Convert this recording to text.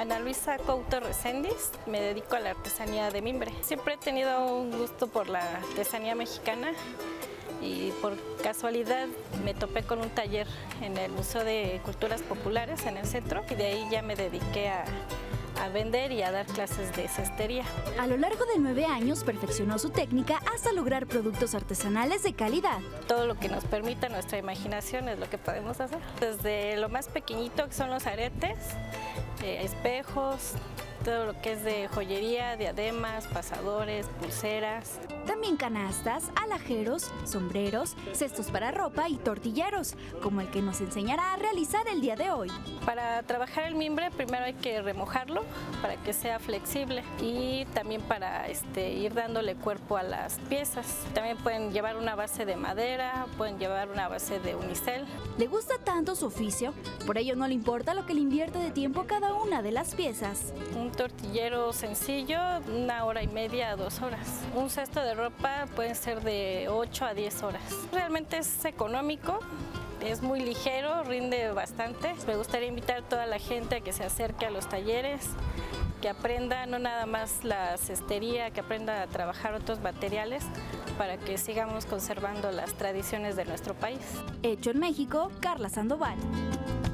Ana Luisa Couto Reséndiz, me dedico a la artesanía de mimbre. Siempre he tenido un gusto por la artesanía mexicana y por casualidad me topé con un taller en el Museo de Culturas Populares en el centro y de ahí ya me dediqué a vender y a dar clases de cestería. A lo largo de 9 años perfeccionó su técnica hasta lograr productos artesanales de calidad. Todo lo que nos permita nuestra imaginación es lo que podemos hacer. Desde lo más pequeñito que son los aretes, espejos, todo lo que es de joyería, diademas, pasadores, pulseras. También canastas, alajeros, sombreros, cestos para ropa y tortilleros, como el que nos enseñará a realizar el día de hoy. Para trabajar el mimbre primero hay que remojarlo para que sea flexible y también para ir dándole cuerpo a las piezas. También pueden llevar una base de madera, pueden llevar una base de unicel. Le gusta tanto su oficio, por ello no le importa lo que le invierte de tiempo cada una de las piezas. Un tortillero sencillo, 1 hora y media a 2 horas. Un cesto de ropa puede ser de 8 a 10 horas. Realmente es económico, es muy ligero, rinde bastante. Me gustaría invitar a toda la gente a que se acerque a los talleres, que aprenda no nada más la cestería, que aprenda a trabajar otros materiales para que sigamos conservando las tradiciones de nuestro país. Hecho en México, Carla Sandoval.